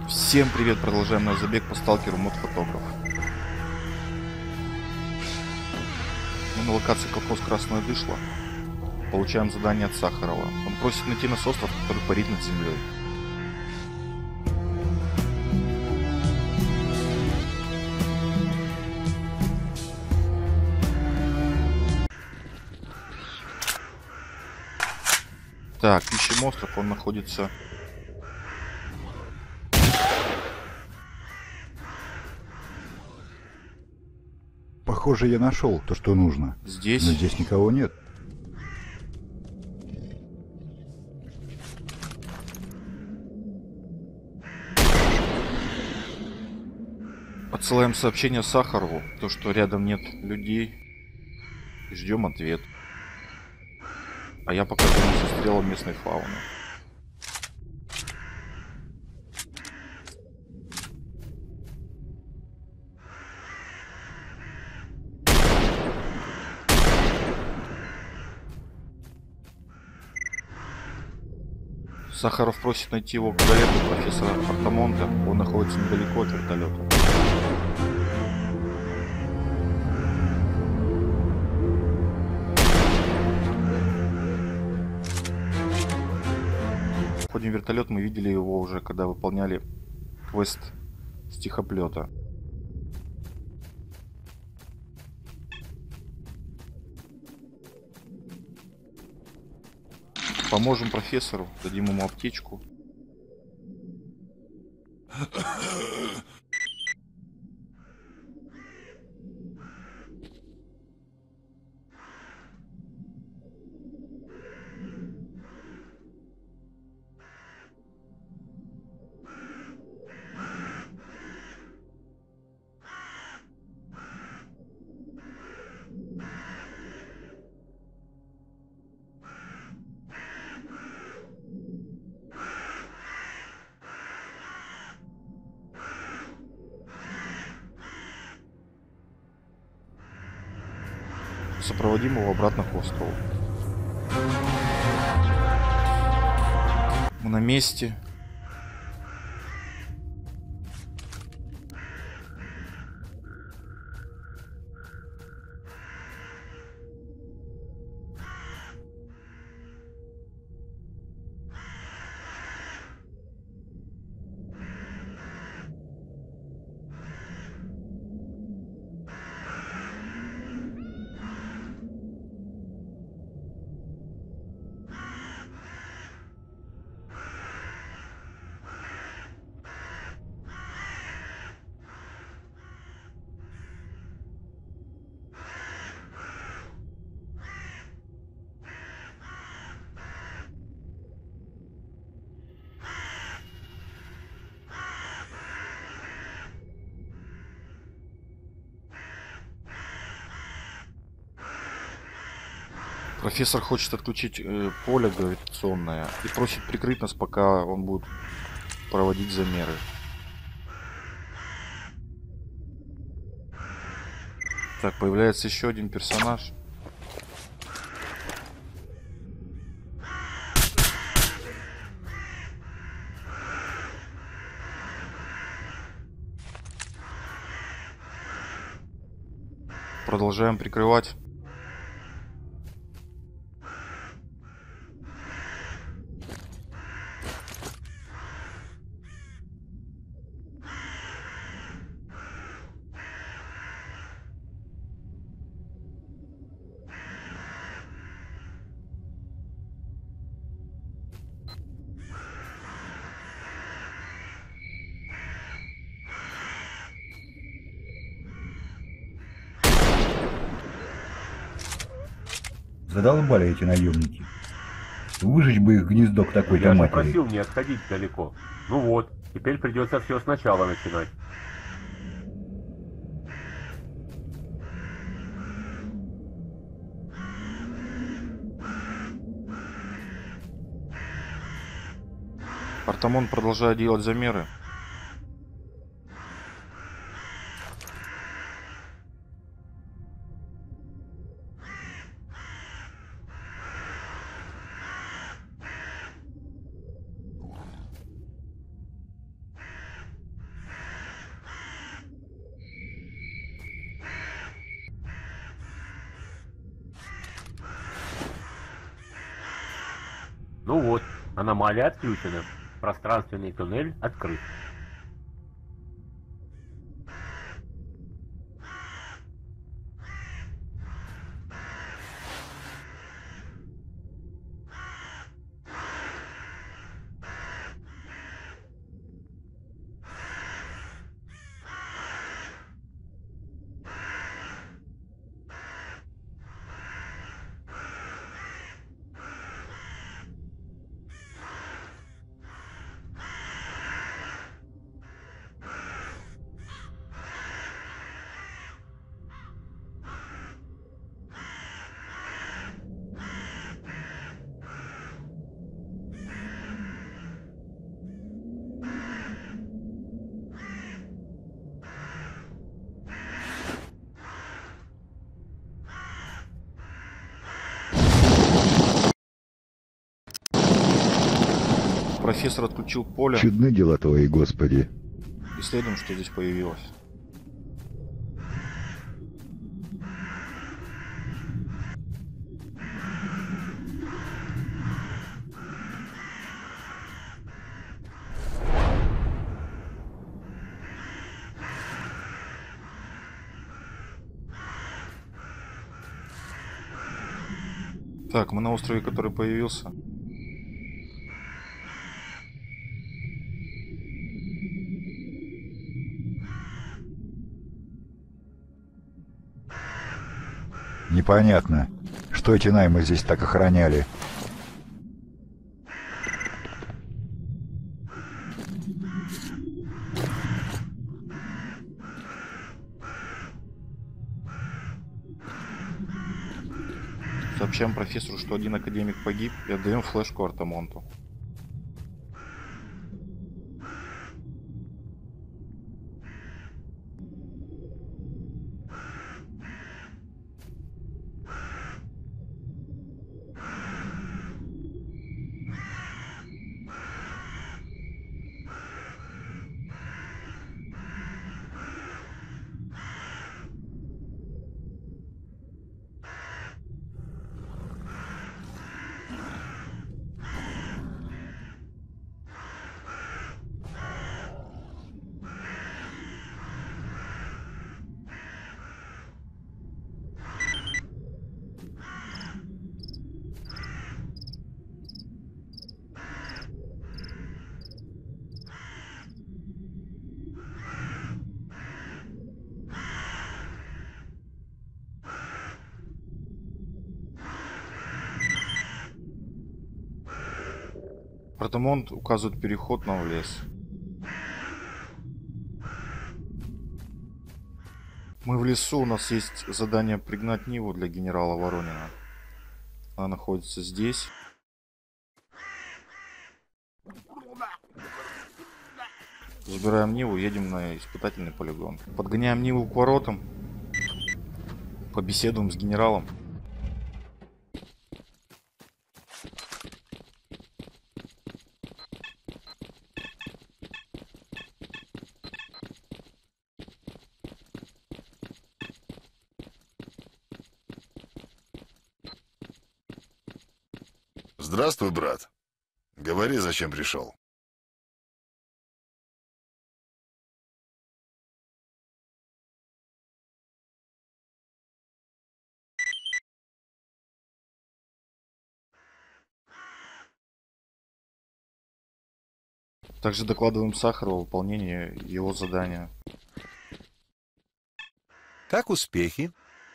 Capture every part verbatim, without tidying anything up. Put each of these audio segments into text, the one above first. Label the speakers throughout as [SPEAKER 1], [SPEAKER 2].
[SPEAKER 1] Всем привет, продолжаем наш забег по сталкеру мод-фотограф. Мы на локации колхоз Красное Дышло. Получаем задание от Сахарова. Он просит найти нас остров, который парит над землей. Так, ищем остров, он находится...
[SPEAKER 2] Похоже, я нашел то, что нужно.
[SPEAKER 1] Здесь.
[SPEAKER 2] Но здесь никого нет.
[SPEAKER 1] Отсылаем сообщение Сахарову, то что рядом нет людей. И ждем ответ. А я пока займусь стрелом местной фауны. Сахаров просит найти его коллегу, профессора Артамонта. Он находится недалеко от вертолета. Входим в вертолет, мы видели его уже, когда выполняли квест стихоплета. Поможем профессору, дадим ему аптечку. Сопроводим его обратно к острову. Мы на месте. Профессор хочет отключить э, поле гравитационное и просит прикрыть нас, пока он будет проводить замеры. Так, появляется еще один персонаж. Продолжаем прикрывать.
[SPEAKER 2] Задолбали эти наемники. Выжечь бы их гнездо к такой-то
[SPEAKER 3] Я же
[SPEAKER 2] матери.
[SPEAKER 3] просил не отходить далеко. Ну вот, теперь придется все сначала начинать.
[SPEAKER 1] Артамон продолжает делать замеры.
[SPEAKER 3] Ну вот, аномалия отключена. Пространственный туннель открыт.
[SPEAKER 1] Профессор отключил поле.
[SPEAKER 2] Чудны дела твои, Господи.
[SPEAKER 1] Исследуем, что здесь появилось. Так, мы на острове, который появился.
[SPEAKER 2] Непонятно, что эти наймы здесь так охраняли.
[SPEAKER 1] Сообщаем профессору, что один академик погиб, и отдаем флешку Артамонту. Артамонт указывает переход нам в лес. Мы в лесу, у нас есть задание пригнать Ниву для генерала Воронина. Она находится здесь. Забираем Ниву, едем на испытательный полигон. Подгоняем Ниву к воротам. Побеседуем с генералом.
[SPEAKER 4] Здравствуй, брат. Говори, зачем пришел.
[SPEAKER 1] Также докладываем Сахарову о выполнении его задания.
[SPEAKER 5] Как успехи?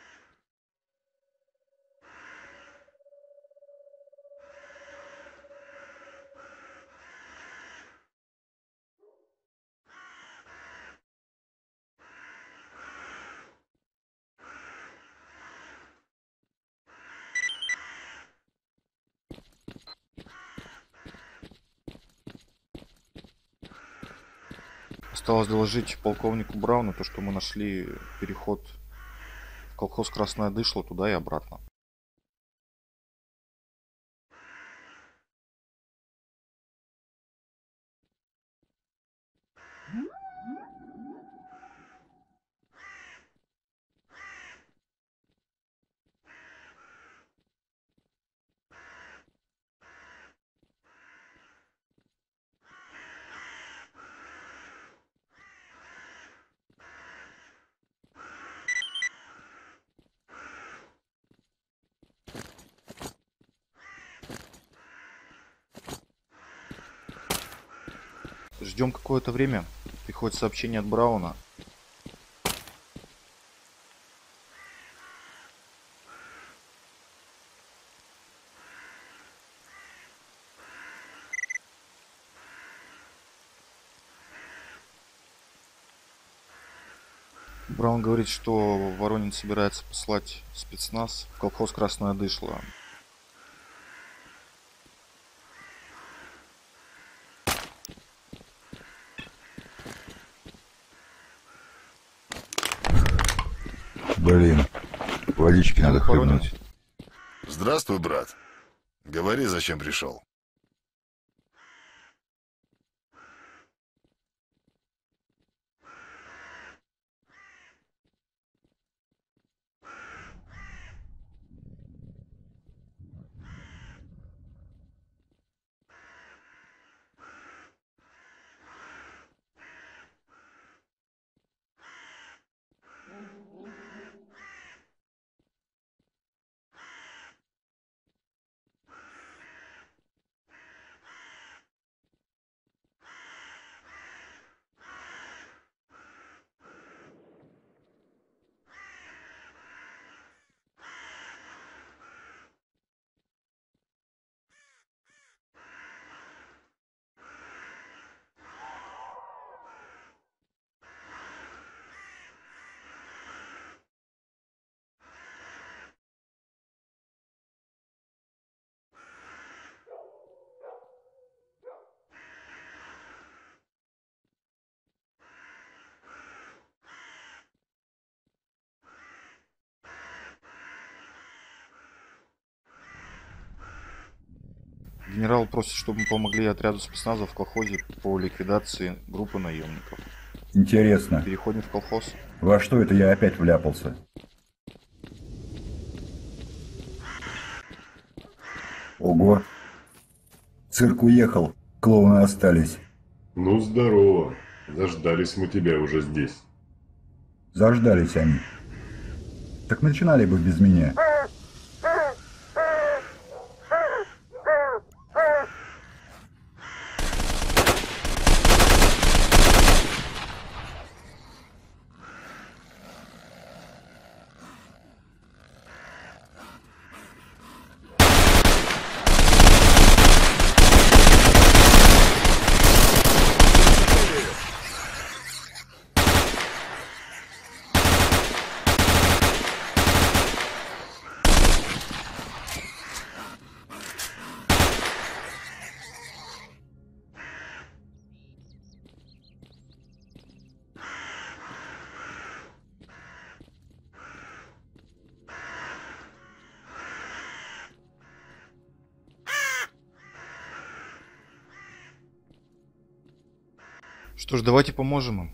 [SPEAKER 1] Осталось доложить полковнику Брауну то, что мы нашли переход в колхоз Красное Дышло туда и обратно. Ждем какое-то время. Приходит сообщение от Брауна. Браун говорит, что Воронин собирается послать спецназ в колхоз Красное Дышло.
[SPEAKER 2] Блин, водички надо
[SPEAKER 1] Воронин.
[SPEAKER 2] хлебнуть.
[SPEAKER 4] Здравствуй, брат. Говори, зачем пришел.
[SPEAKER 1] Генерал просит, чтобы мы помогли отряду спецназа в колхозе по ликвидации группы наемников.
[SPEAKER 2] Интересно,
[SPEAKER 1] Переходим в колхоз.
[SPEAKER 2] во что это я опять вляпался? Ого. Цирк уехал, клоуны остались.
[SPEAKER 5] Ну, здорово. Заждались мы тебя уже здесь.
[SPEAKER 2] Заждались они. Так начинали бы без меня.
[SPEAKER 1] Что ж, давайте поможем им.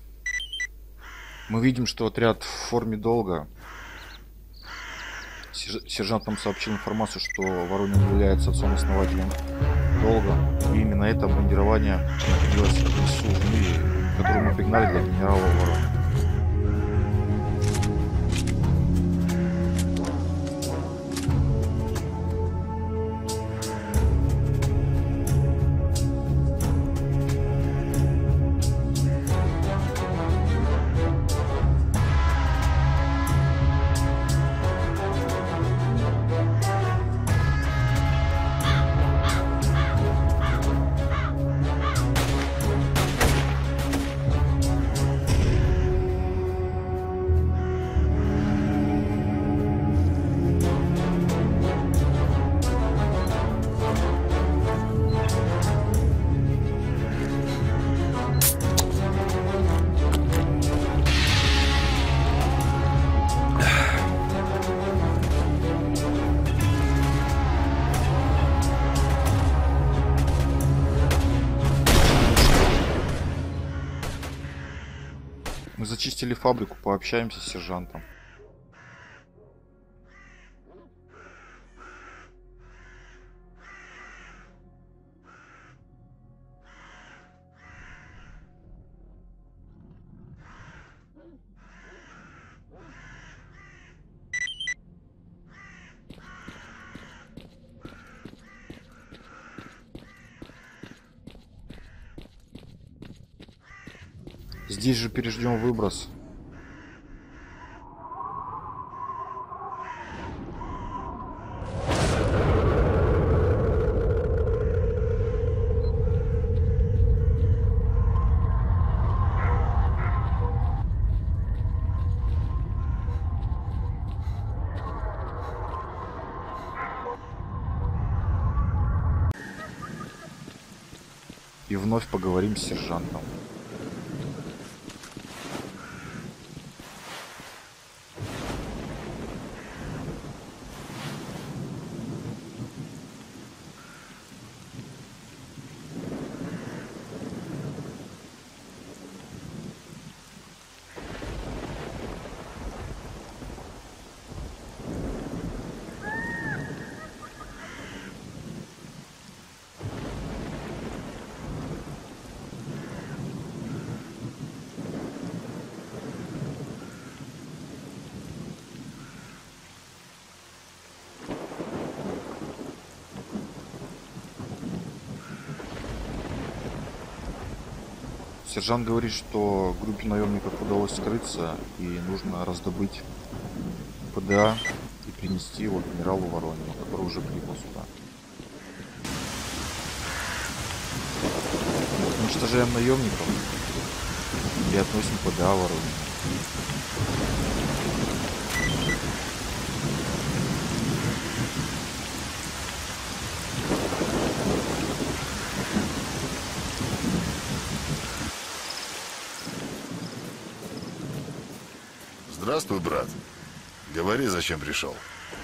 [SPEAKER 1] Мы видим, что отряд в форме долга. Сержант сержант нам сообщил информацию, что Воронин является отцом-основателем долга. И именно это обмундирование находилось в лесу в мире, которое мы пригнали для генерала Воронина. Мы зачистили фабрику, пообщаемся с сержантом. Здесь же переждем выброс. И вновь поговорим с сержантом. Сержант говорит, что группе наемников удалось скрыться и нужно раздобыть ПДА и принести его генералу Воронину, который уже прибыл сюда. Уничтожаем наемников и относим ПДА Воронину.
[SPEAKER 4] Здравствуй, брат. Говори, зачем пришел.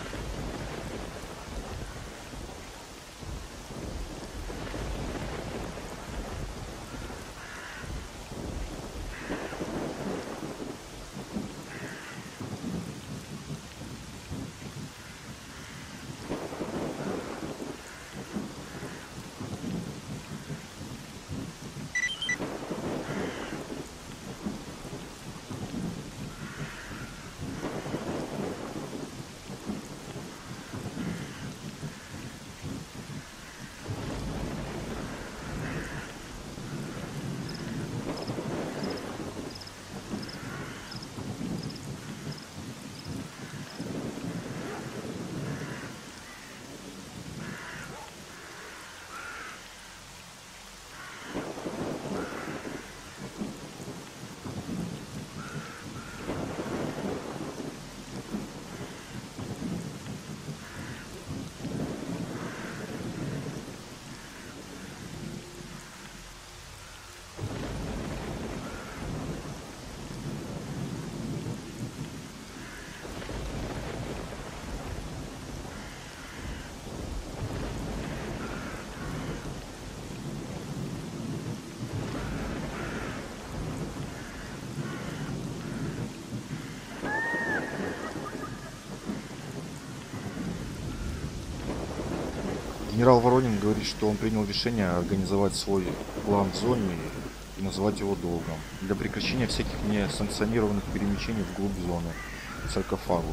[SPEAKER 1] Генерал Воронин говорит, что он принял решение организовать свой план в зоне и называть его долгом для прекращения всяких несанкционированных перемещений вглубь зоны к саркофагу.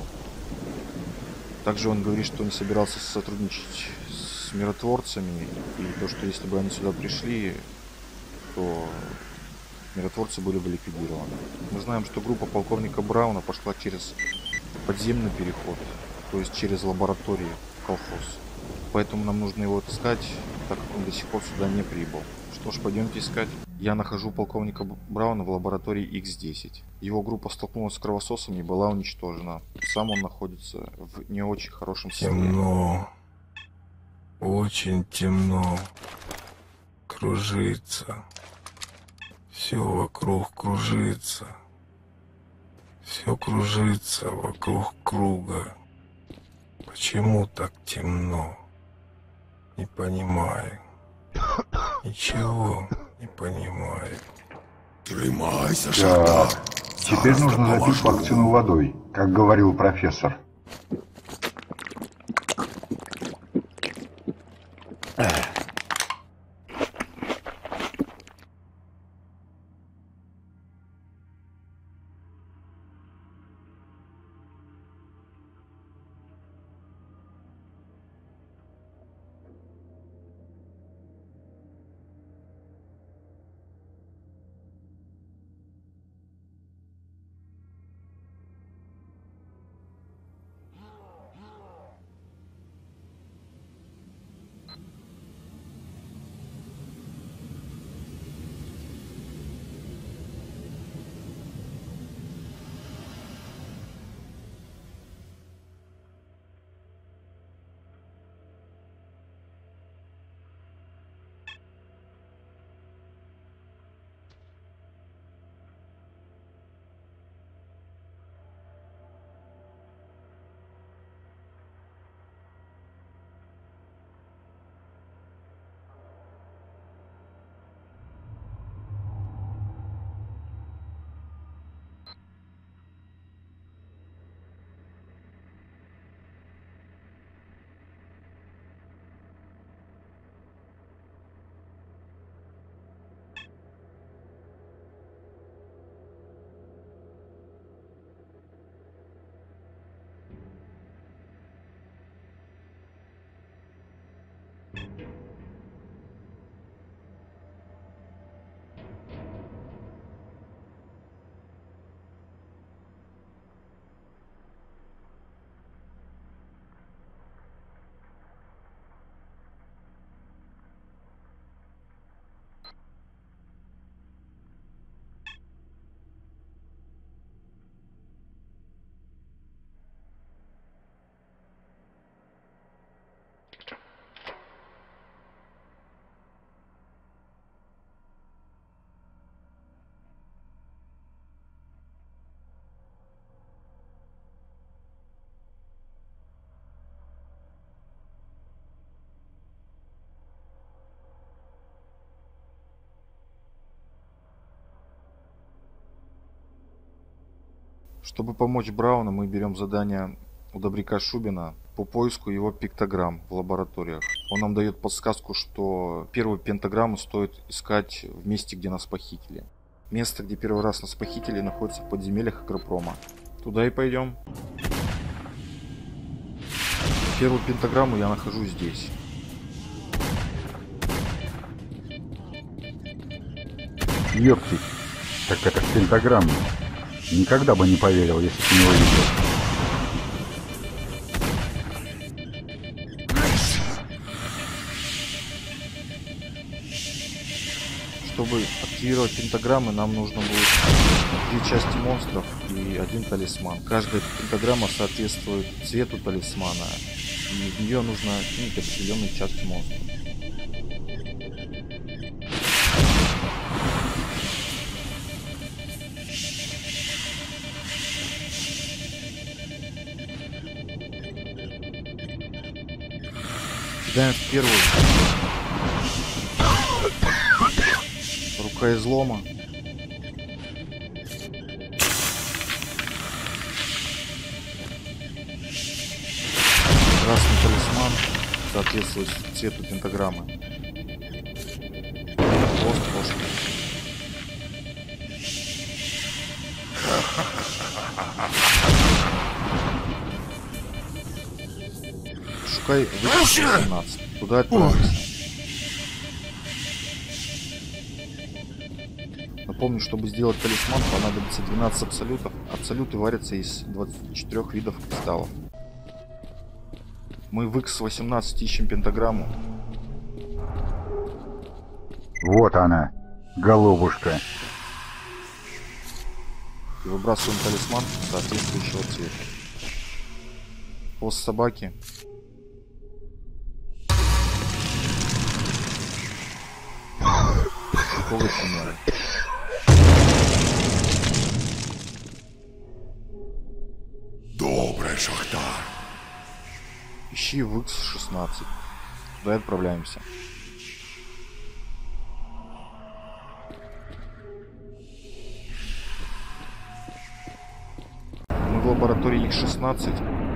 [SPEAKER 1] Также он говорит, что не собирался сотрудничать с миротворцами, и то, что если бы они сюда пришли, то миротворцы были бы ликвидированы. Мы знаем, что группа полковника Брауна пошла через подземный переход, то есть через лабораторию колхоз. Поэтому нам нужно его отыскать, так как он до сих пор сюда не прибыл. Что ж, пойдемте искать. Я нахожу полковника Брауна в лаборатории икс десять. Его группа столкнулась с кровососами и была уничтожена. Сам он находится в не очень хорошем состоянии.
[SPEAKER 6] Темно. Очень темно. Кружится. Все вокруг кружится. Все кружится вокруг круга. Почему так темно? Не понимаю. Ничего не понимаю.
[SPEAKER 4] Тримайся,
[SPEAKER 2] Так,
[SPEAKER 4] Шахтар.
[SPEAKER 2] теперь нужно запить вакцину водой, как говорил профессор.
[SPEAKER 1] Чтобы помочь Брауну, мы берем задание у Добряка Шубина по поиску его пиктограмм в лабораториях. Он нам дает подсказку, что первую пентаграмму стоит искать в месте, где нас похитили. Место, где первый раз нас похитили, находится в подземельях Агропрома. Туда и пойдем. Первую пентаграмму я нахожу здесь.
[SPEAKER 2] Ёптить, так это ж пентаграмма. Никогда бы не поверил, если бы не увидел.
[SPEAKER 1] Чтобы активировать пентаграммы, нам нужно будет две части монстров и один талисман. Каждая пентаграмма соответствует цвету талисмана, и в нее нужно кинуть определенные части монстров. Кидаем в первую. Рука излома. Красный талисман соответствует цвету пентаграммы. Хвост кошки. Шукай выпуск восемнадцать. Туда отправимся. Напомню, чтобы сделать талисман, понадобится двенадцать абсолютов. Абсолюты варятся из двадцати четырёх видов кристаллов. Мы в икс восемнадцать ищем пентаграмму.
[SPEAKER 2] Вот она, голубушка.
[SPEAKER 1] И выбрасываем талисман соответствующего цвета. Хвост собаки. Какого химеры?
[SPEAKER 4] Добрый Шахтар.
[SPEAKER 1] Ищи в икс шестнадцать. Туда и отправляемся. Мы в лаборатории икс шестнадцать.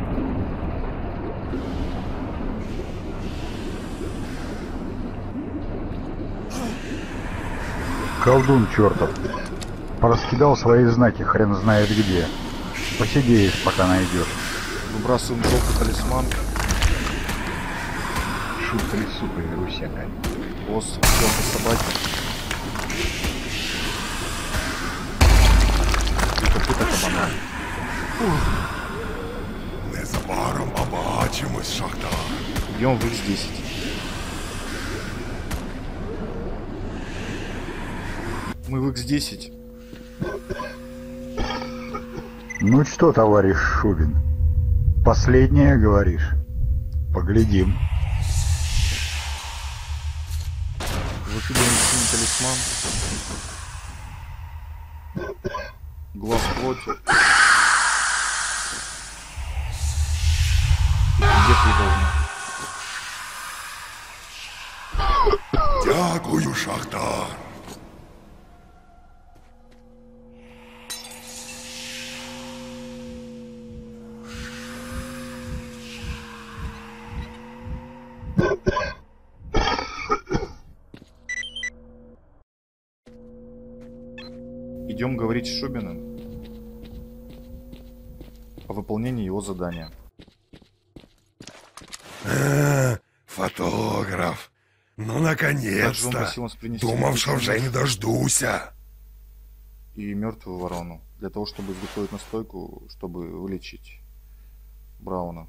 [SPEAKER 2] Колдун чертов. Пораскидал свои знаки, хрен знает где. Посидеешь, пока найдешь.
[SPEAKER 1] Выбрасываем желтый талисман.
[SPEAKER 2] Шутка ли, сука, вирусяка.
[SPEAKER 1] Хвост черной собаки. И копыта кабана.
[SPEAKER 4] Незабаром побачимось, Шахтар.
[SPEAKER 1] Идем в икс десять. Мы в икс десять.
[SPEAKER 2] Ну что, товарищ Шубин, последнее говоришь? Поглядим.
[SPEAKER 1] Выкидываем синий талисман. Глаз плоти. Где придумано?
[SPEAKER 4] Дякую, Шахтар.
[SPEAKER 1] Идем говорить с Шубиным о выполнении его задания.
[SPEAKER 4] Э, фотограф. Ну,
[SPEAKER 1] Также он
[SPEAKER 4] наконец-то.
[SPEAKER 1] просил нас принести
[SPEAKER 4] Думав, что
[SPEAKER 1] мертвый
[SPEAKER 4] вже не дождуся.
[SPEAKER 1] и мертвую ворону для того, чтобы изготовить настойку, чтобы вылечить Брауна.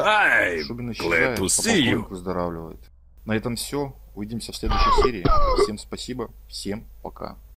[SPEAKER 7] I'm
[SPEAKER 1] Шубин
[SPEAKER 7] glad
[SPEAKER 1] исчезает,
[SPEAKER 7] to
[SPEAKER 1] а
[SPEAKER 7] see you.
[SPEAKER 1] полковник выздоравливает. На этом все. Увидимся в следующей серии. Всем спасибо. Всем пока.